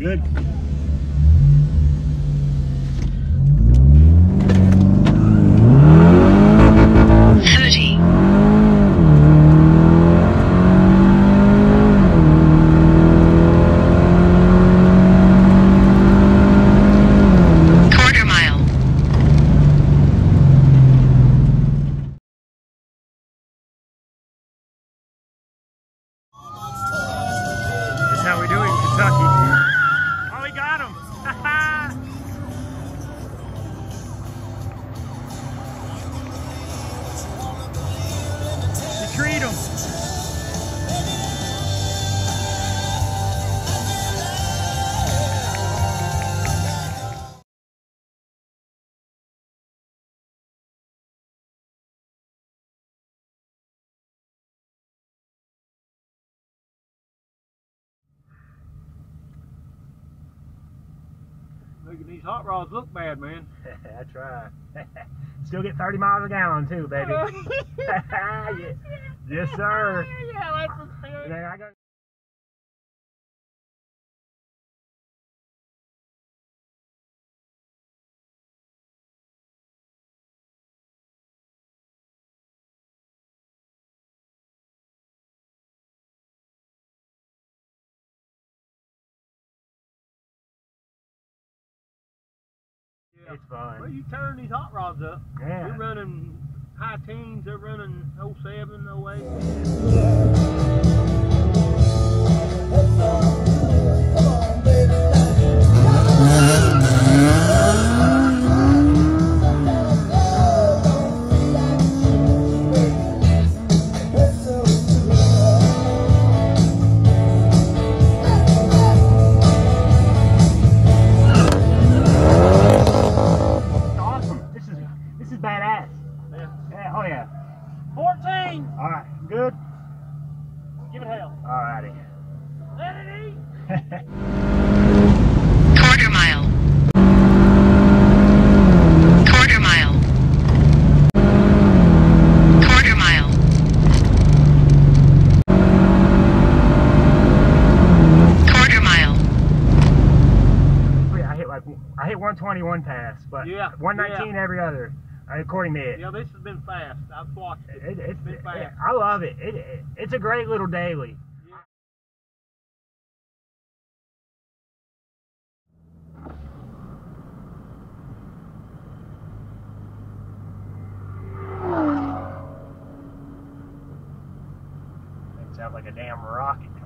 Good. How we doing in Kentucky? Oh, we got him! You treat him. Making these hot rods look bad, man. I try. Still get 30 miles a gallon too, baby. Yeah. Yes, sir. Yeah, that's the spirit. Yeah, I got. Yeah. It's fun. Well, you turn these hot rods up. Yeah. You're running high teens, they're running 07, 08. This is badass. Yeah. Yeah, oh yeah. 14! Alright, good? Give it hell. Alrighty. Let it eat! Quarter mile. Quarter mile. Quarter mile. Quarter mile. I hit 121 pass, but Yeah, 119 every other, according to it. Yeah, this has been fast. I've watched it. It's been fast. I love it. It's a great little daily. Yeah. It sounds like a damn rocket.